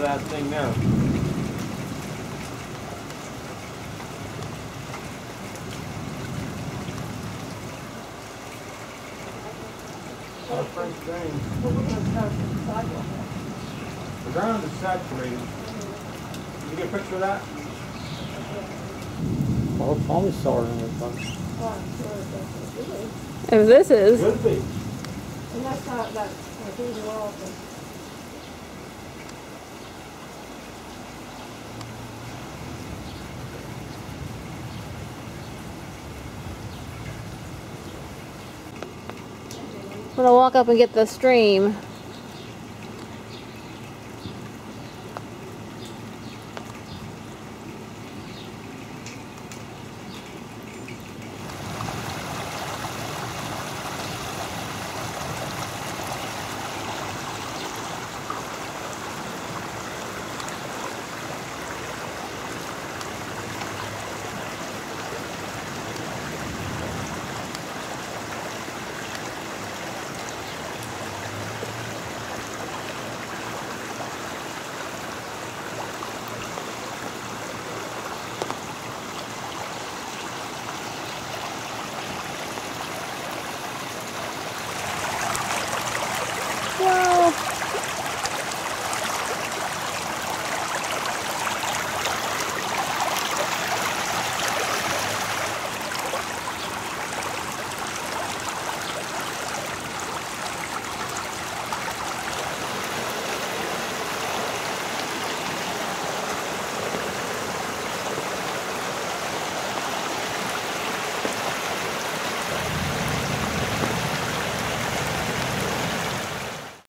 That thing now. Our French drain. The ground is saturated. Can you get a picture of that? Well, it's probably solar in this one. If this is. Could be. And that's not that. These are all. I'm gonna walk up and get the stream.